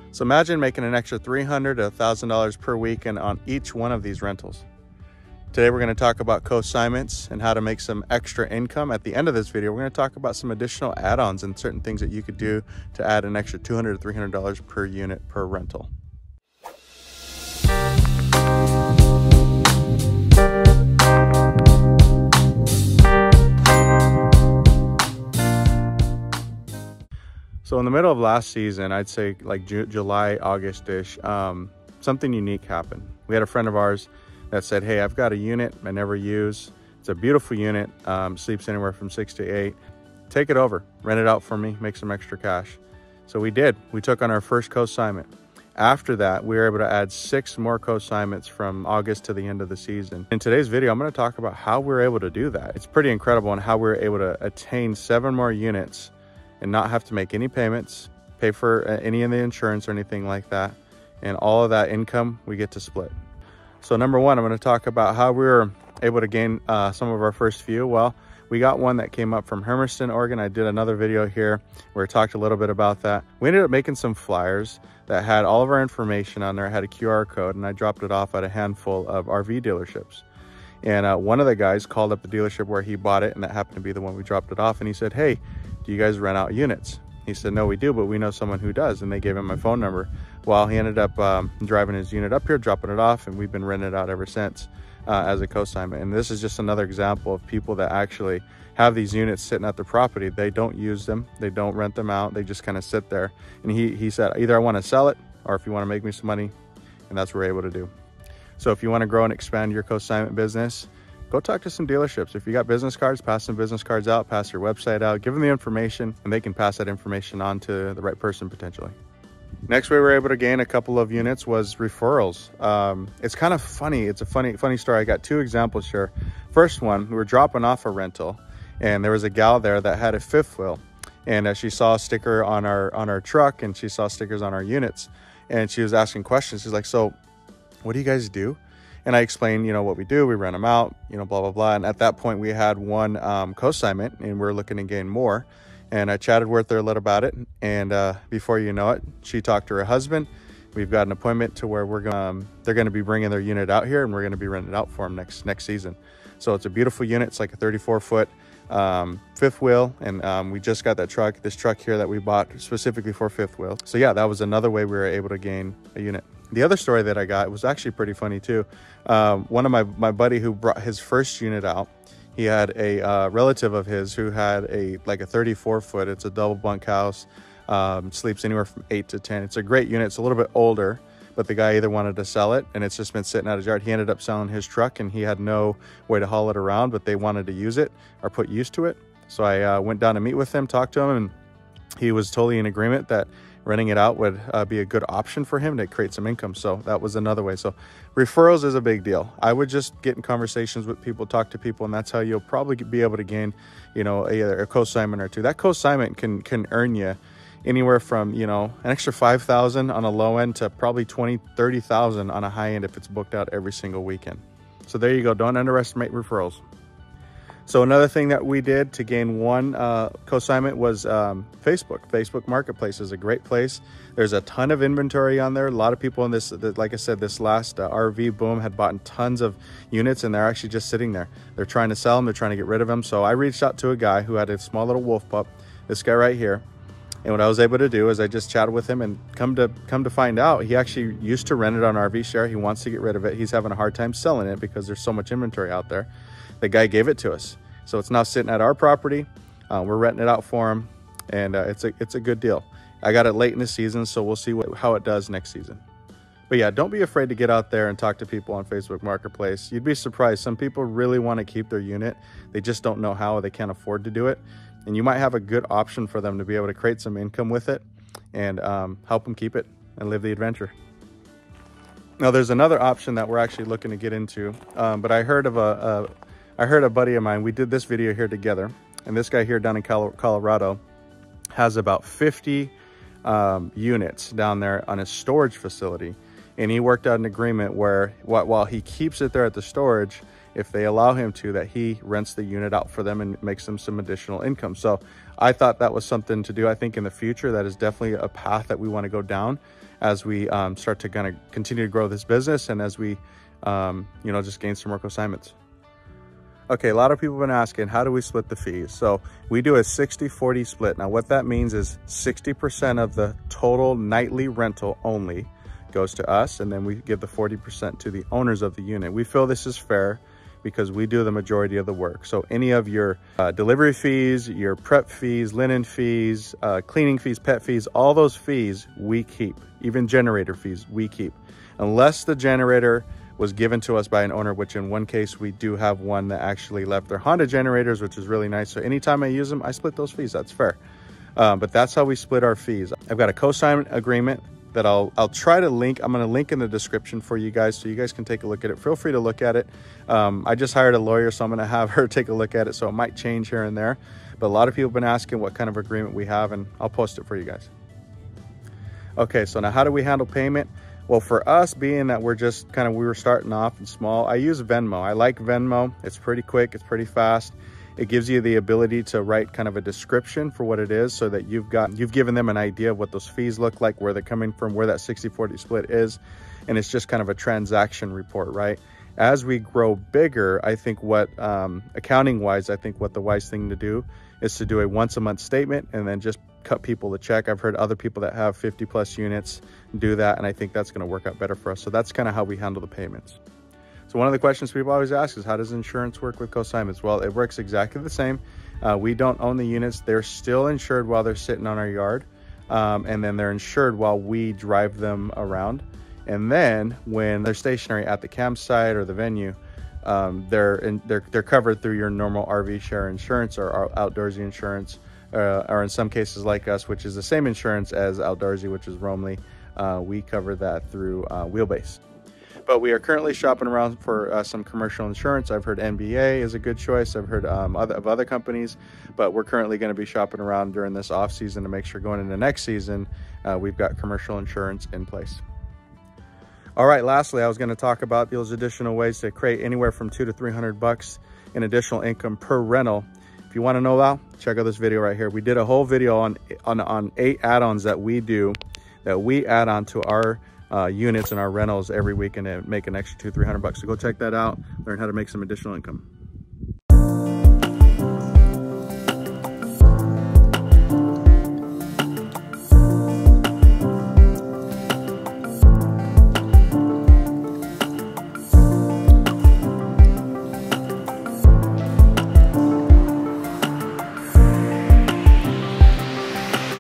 So imagine making an extra $300 to $1,000 per weekend on each one of these rentals. Today we're going to talk about consignments and how to make some extra income. At the end of this video, we're going to talk about some additional add-ons and certain things that you could do to add an extra $200 to $300 per unit per rental. So in the middle of last season, I'd say like July, August-ish, something unique happened. We had a friend of ours that said, hey, I've got a unit I never use. It's a beautiful unit, sleeps anywhere from 6 to 8. Take it over, rent it out for me, make some extra cash. So we did. We took on our first consignment. After that, we were able to add 6 more consignments from August to the end of the season. In today's video, I'm going to talk about how we were able to do that. It's pretty incredible on how we were able to attain 7 more units and not have to make any payments, pay for any of the insurance or anything like that. And all of that income we get to split. So number one, I'm going to talk about how we were able to gain some of our first few. Well, we got one that came up from Hermiston, Oregon. I did another video here where I talked a little bit about that. We ended up making some flyers that had all of our information on there, had a QR code, and I dropped it off at a handful of RV dealerships. And one of the guys called up the dealership where he bought it, and that happened to be the one we dropped it off. And he said, hey, do you guys rent out units? He said, no, we do, but we know someone who does. And they gave him my phone number. Well, he ended up driving his unit up here, dropping it off, and we've been renting it out ever since as a consignment. And this is just another example of people that actually have these units sitting at their property. They don't use them. They don't rent them out. They just kind of sit there. And he said, either I want to sell it, or if you want to make me some money, and that's what we're able to do. So if you want to grow and expand your consignment business, go talk to some dealerships. If you got business cards, pass some business cards out, pass your website out, give them the information, and they can pass that information on to the right person potentially. Next way we were able to gain a couple of units was referrals. It's kind of funny. It's a funny story. I got 2 examples here. First one, we were dropping off a rental, and there was a gal there that had a 5th wheel, and she saw a sticker on our truck, and she saw stickers on our units, and she was asking questions. She's like, so what do you guys do? And I explained, you know, what we do. We rent them out, you know, blah, blah, blah. And at that point, we had one consignment, and we're looking to gain more. And I chatted with her a little about it. And before you know it, she talked to her husband. We've got an appointment to where they're going to be bringing their unit out here, and we're going to be renting it out for them next season. So it's a beautiful unit. It's like a 34-foot 5th wheel. And we just got this truck here that we bought specifically for 5th wheel. So yeah, that was another way we were able to gain a unit. The other story that I got was actually pretty funny too. One of my buddy who brought his first unit out, he had a relative of his who had like a 34-foot. It's a double bunkhouse. Sleeps anywhere from 8 to 10. It's a great unit. It's a little bit older, but the guy either wanted to sell it, and it's just been sitting out his yard. He ended up selling his truck, and he had no way to haul it around, but they wanted to use it or put use to it. So I went down to meet with him, talked to him, and he was totally in agreement that renting it out would be a good option for him to create some income. So that was another way. So referrals is a big deal. I would just get in conversations with people, talk to people, and that's how you'll probably be able to gain, you know, either a consignment or 2. That consignment can earn you anywhere from, you know, an extra $5,000 on a low end to probably $20,000, $30,000 on a high end if it's booked out every single weekend. So there you go. Don't underestimate referrals. So another thing that we did to gain one consignment was Facebook. Facebook Marketplace is a great place. There's a ton of inventory on there. A lot of people in this, like I said, this last RV boom had bought tons of units, and they're actually just sitting there. They're trying to sell them. They're trying to get rid of them. So I reached out to a guy who had a small little wolf pup, this guy right here. And what I was able to do is I just chatted with him, and come to find out, he actually used to rent it on RV Share. He wants to get rid of it. He's having a hard time selling it because there's so much inventory out there. The guy gave it to us. So it's now sitting at our property. We're renting it out for him, and it's a good deal. I got it late in the season, so we'll see how it does next season. But yeah, don't be afraid to get out there and talk to people on Facebook Marketplace. You'd be surprised. Some people really want to keep their unit. They just don't know how, or they can't afford to do it. And you might have a good option for them to be able to create some income with it and help them keep it and live the adventure. Now, there's another option that we're actually looking to get into, but I heard of a buddy of mine. We did this video here together, and this guy here down in Colorado has about 50 units down there on his storage facility. And he worked out an agreement where while he keeps it there at the storage, if they allow him to, that he rents the unit out for them and makes them some additional income. So I thought that was something to do. I think in the future, that is definitely a path that we want to go down as we start to kind of continue to grow this business, and as we, you know, just gain some more consignments. Okay, a lot of people have been asking, how do we split the fees? So we do a 60-40 split. Now what that means is 60% of the total nightly rental only goes to us, and then we give the 40% to the owners of the unit. We feel this is fair because we do the majority of the work. So any of your delivery fees, your prep fees, linen fees, cleaning fees, pet fees, all those fees we keep. Even generator fees we keep. Unless the generator was given to us by an owner, which in one case we do have one that actually left their Honda generators, which is really nice. So anytime I use them, I split those fees. That's fair. But that's how we split our fees. I've got a co-sign agreement that I'll try to link. I'm going to link in the description for you guys, so you guys can take a look at it. Feel free to look at it. I just hired a lawyer, so I'm going to have her take a look at it. So it might change here and there. But a lot of people have been asking what kind of agreement we have, and I'll post it for you guys. Okay, so now how do we handle payment? Well, for us, being that we were starting off and small, I use Venmo. I like Venmo. It's pretty quick. It's pretty fast. It gives you the ability to write kind of a description for what it is, so that you've given them an idea of what those fees look like, where they're coming from, where that 60-40 split is. And it's just kind of a transaction report, right? As we grow bigger, I think what, accounting wise, I think what the wise thing to do is to do a once a month statement and then just cut people a check. I've heard other people that have 50+ units do that, and I think that's going to work out better for us. So that's kind of how we handle the payments. So one of the questions people always ask is, how does insurance work with consignments? Well, it works exactly the same. We don't own the units. They're still insured while they're sitting on our yard, and then they're insured while we drive them around. And then when they're stationary at the campsite or the venue, they're covered through your normal RV share insurance or our Outdoorsy insurance, or in some cases like us, which is the same insurance as Outdoorsy, which is Roamly. We cover that through Wheelbase. But we are currently shopping around for some commercial insurance. I've heard NBA is a good choice. I've heard of other companies, but we're currently going to be shopping around during this off season to make sure going into next season, we've got commercial insurance in place. All right, lastly, I was going to talk about those additional ways to create anywhere from $200 to $300 in additional income per rental. If you want to know about, check out this video right here. We did a whole video on 8 add-ons that we do, that we add on to our units and our rentals every week, and make an extra $200 to $300. So go check that out, learn how to make some additional income.